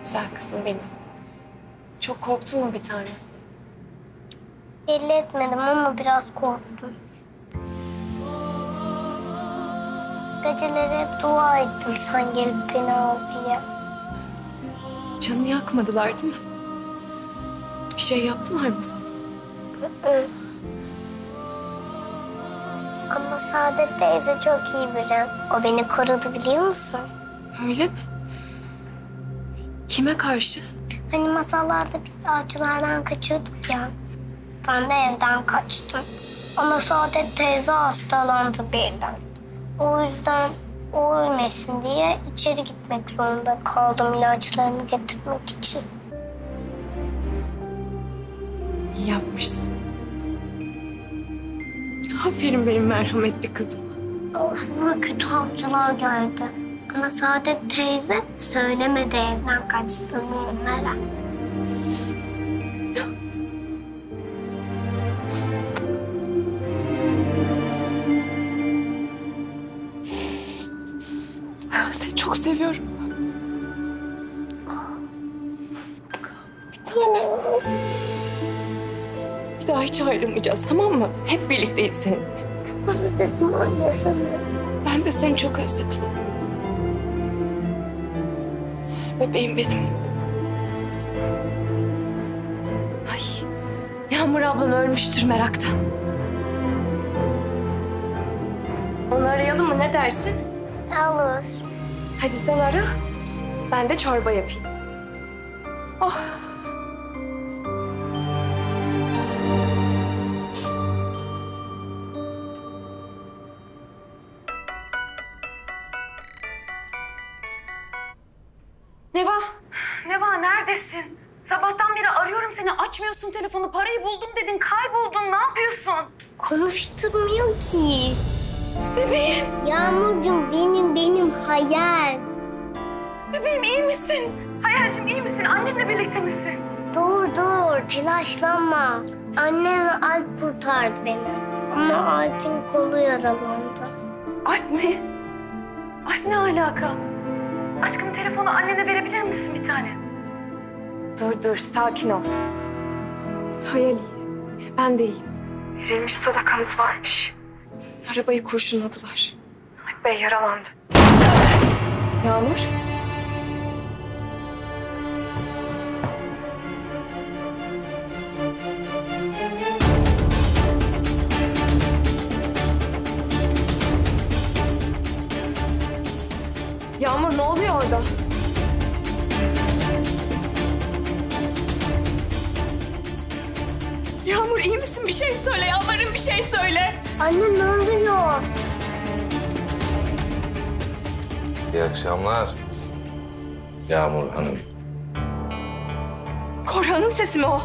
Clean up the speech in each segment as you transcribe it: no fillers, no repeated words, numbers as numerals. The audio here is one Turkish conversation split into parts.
Güzel kızım benim. Çok korktun mu bir tane? Belli etmedim ama biraz korktum. Geceleri hep dua ettim sen gelip beni al diye. Canını yakmadılar değil mi? Bir şey yaptılar mı sana? Hı. Ama Saadet teyze çok iyi biri. O beni korudu biliyor musun? Öyle mi? Kime karşı? Hani masallarda biz ağaçlardan kaçıyorduk ya. Ben de evden kaçtım. Ama Saadet teyze hastalandı birden. O yüzden o ölmesin diye içeri gitmek zorunda kaldım ilaçlarını getirmek için. İyi yapmışsın. Aferin benim merhametli kızım. Sonra kötü avcılar geldi. Ama Saadet teyze söylemedi evden kaçtığını onlara. Seni çok seviyorum. Bir tane. Bir daha hiç ayrılmayacağız, tamam mı? Hep birlikteyiz seninle. Özledim anne seni. Ben de seni çok özledim. Bebeğim benim. Ay, Yağmur ablan ölmüştür meraktan. Onu arayalım mı, ne dersin? Olur. Hadi sen ara, ben de çorba yapayım. Oh. Neva neredesin? Sabahtan beri arıyorum seni. Açmıyorsun telefonu. Parayı buldum dedin. Kayboldun. Ne yapıyorsun? Konuşturmuyor ki. Bebeğim. Yağmurcuğum benim hayal. Bebeğim iyi misin? Hayalcim iyi misin? Annenle birlikte misin? Dur telaşlanma. Annem ve Alp kurtardı beni. Ama Alp'in kolu yaralandı. Alp mi? Alp ne alaka? Aşkım telefonu annene verebilir misin bir tane? Dur, sakin ol. Hayal iyi, ben de iyiyim. Verilmiş sadakamız varmış. Arabayı kurşunladılar. Alp Bey yaralandı. Yağmur. Yağmur ne oluyor orada? Yağmur iyi misin? Bir şey söyle. Yalvarırım bir şey söyle. Anne ne oluyor? İyi akşamlar. Yağmur Hanım. Korhan'ın sesi mi o?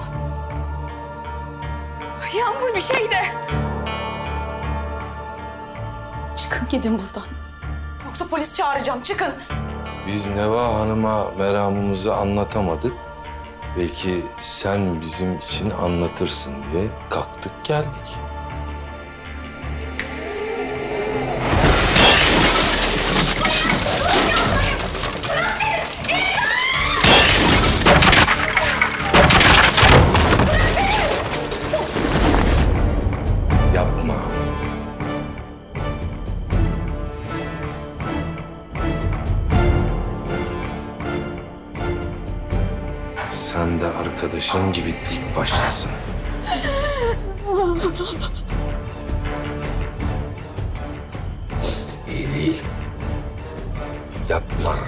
Yağmur bir şey de. Çıkın gidin buradan. Yoksa polis çağıracağım. Çıkın. Biz Neva Hanım'a meramımızı anlatamadık. Belki sen bizim için anlatırsın diye kalktık geldik. Yapma. Sen de arkadaşın gibi dik başlısın. İyi değil. Yapma.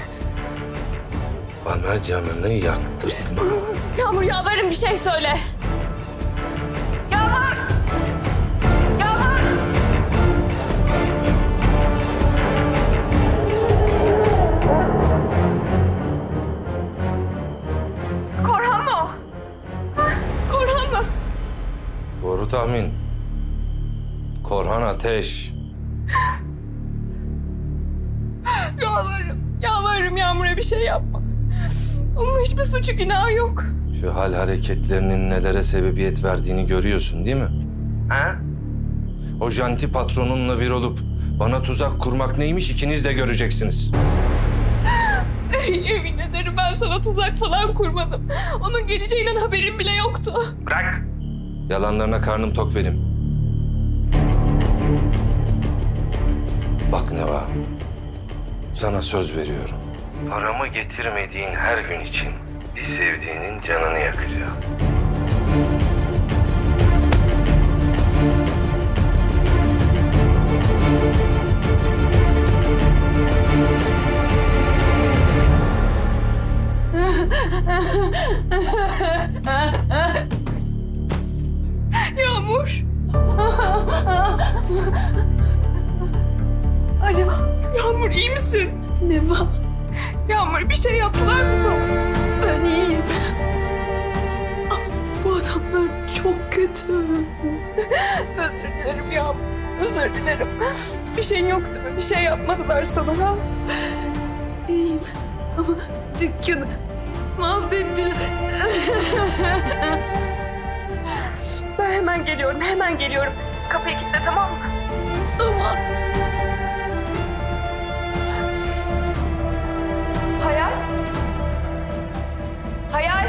Bana canını yaktırtma. Yağmur yalvarırım bir şey söyle. Yağmur! Yağmur! Korhan mı o? Korhan mı? Doğru tahmin. Korhan Ateş. Yalvarırım Yağmur'a bir şey yapma. Onun hiçbir suçu günahı yok. Şu hal hareketlerinin nelere sebebiyet verdiğini görüyorsun değil mi? Ha? O janti patronunla bir olup bana tuzak kurmak neymiş ikiniz de göreceksiniz. Yemin ederim ben sana tuzak falan kurmadım. Onun geleceğinden haberim bile yoktu. Bırak. Yalanlarına karnım tok benim. Bak Neva, sana söz veriyorum. Paramı getirmediğin her gün için bir sevdiğinin canını yakacağım. Yağmur. Alo. Yağmur iyi misin? Neva, Yağmur bir şey yaptılar mı sana? ben iyiyim. Ama bu adamlar çok kötü. Özür dilerim Yağmur. Özür dilerim. Bir şeyin yok değil mi? Bir şey yapmadılar sana ha? İyiyim ama dükkanı mahvettiler. Ben hemen geliyorum, hemen geliyorum. Kapıyı kilitle tamam mı? Tamam. Hayal? Hayal?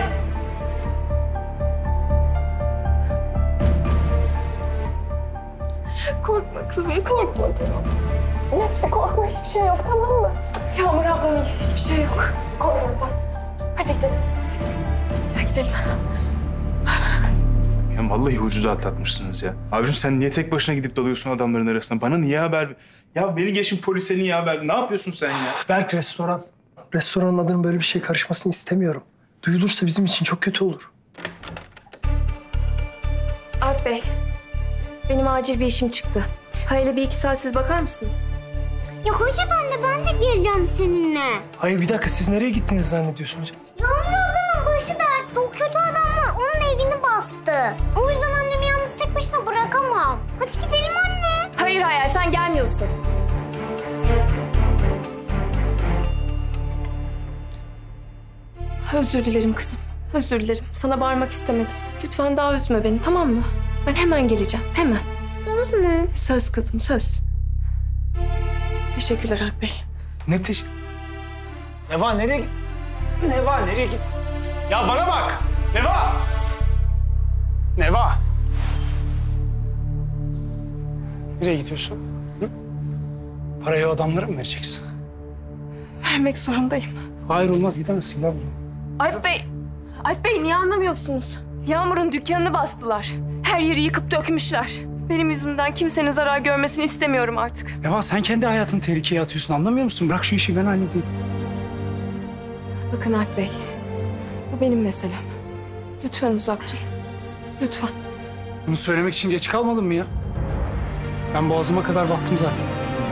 Korkma kızım, korkma. Neyse korkma, hiçbir şey yok tamam mı? Yağmur ablan iyi, hiçbir şey yok. Korkma sen. Hadi gidelim. Hadi gidelim. Ya vallahi ucuza atlatmışsınız ya. Abicim sen niye tek başına gidip dalıyorsun adamların arasına? Bana niye haber... Ya beni geçin polise niye haber... Ne yapıyorsun sen ya? Berk restoran. Restoranın adının böyle bir şey karışmasını istemiyorum. Duyulursa bizim için çok kötü olur. Alp Bey, benim acil bir işim çıktı. Hayal'e bir 2 saat siz bakar mısınız? Ya hayır anne ben de geleceğim seninle. Hayır bir dakika siz nereye gittiniz zannediyorsunuz? Yağmur ablanın başı dertte. O kötü adamlar onun evini bastı. O yüzden annemi yalnız tek başına bırakamam. Hadi gidelim anne. Hayır Hayal, sen gelmiyorsun. Özür dilerim kızım, özür dilerim. Sana bağırmak istemedim. Lütfen daha üzme beni, tamam mı? Ben hemen geleceğim, hemen. Söz mü? Söz kızım, söz. Teşekkürler Alp Bey. Ne te... Neva nereye git? Neva nereye git? Ya bana bak! Neva! Neva! Nereye gidiyorsun? Hı? Parayı o adamlara mı vereceksin? Vermek zorundayım. Hayır olmaz gidemezsin lan. Alp Bey niye anlamıyorsunuz? Yağmur'un dükkanını bastılar. Her yeri yıkıp dökmüşler. Benim yüzümden kimsenin zarar görmesini istemiyorum artık. Neva sen kendi hayatını tehlikeye atıyorsun anlamıyor musun? Bırak şu işi ben halledeyim. Bakın Alp Bey, bu benim meselem. Lütfen uzak durun. Lütfen. Bunu söylemek için geç kalmadın mı ya? Ben boğazıma kadar battım zaten.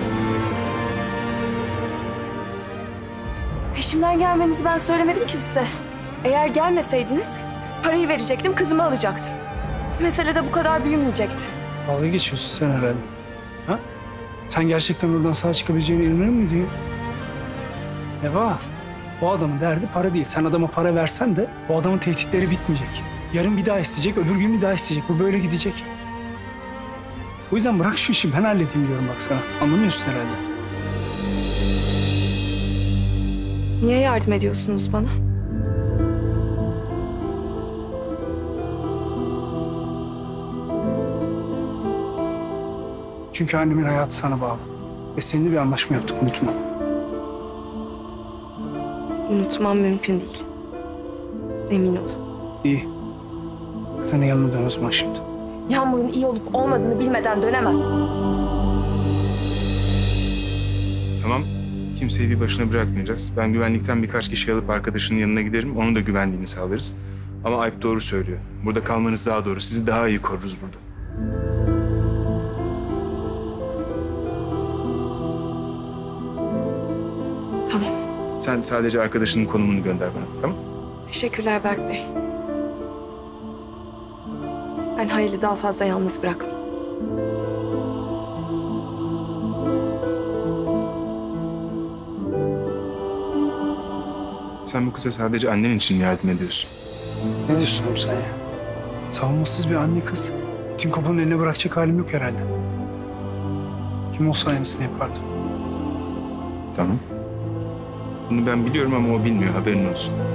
Peşimden gelmenizi ben söylemedim ki size. Eğer gelmeseydiniz parayı verecektim, kızımı alacaktım. Mesele de bu kadar büyümeyecekti. Dalga geçiyorsun sen herhalde. Ha? Sen gerçekten oradan sağ çıkabileceğine inanıyor muydun ya? Neva, o adamın derdi para değil. Sen adama para versen de o adamın tehditleri bitmeyecek. Yarın bir daha isteyecek, öbür gün bir daha isteyecek. Bu böyle gidecek. O yüzden bırak şu işi ben halledeyim diyorum bak sana. Anlamıyorsun herhalde. Niye yardım ediyorsunuz bana? Çünkü annemin hayatı sana bağlı. Ve seninle bir anlaşma yaptık unutma. Unutmam mümkün değil. Emin olun. İyi. Kızının yanına dön o zaman şimdi. Yağmur'un iyi olup olmadığını bilmeden dönemem. Tamam. Kimseyi bir başına bırakmayacağız. Ben güvenlikten birkaç kişi alıp arkadaşının yanına giderim. Onun da güvenliğini sağlarız. Ama Alp doğru söylüyor. Burada kalmanız daha doğru. Sizi daha iyi koruruz burada. Tamam. Sen sadece arkadaşının konumunu gönder bana. Tamam? Teşekkürler Berk Bey. Ben Hayal'i daha fazla yalnız bırakmayayım. Sen bu kıza sadece annen için mi yardım ediyorsun? Ne diyorsun oğlum sen ya? Savunmasız bir anne kız. İtin kopanın eline bırakacak halim yok herhalde. Kim olsa aynısını yapardım. Tamam. Bunu ben biliyorum ama o bilmiyor, haberin olsun.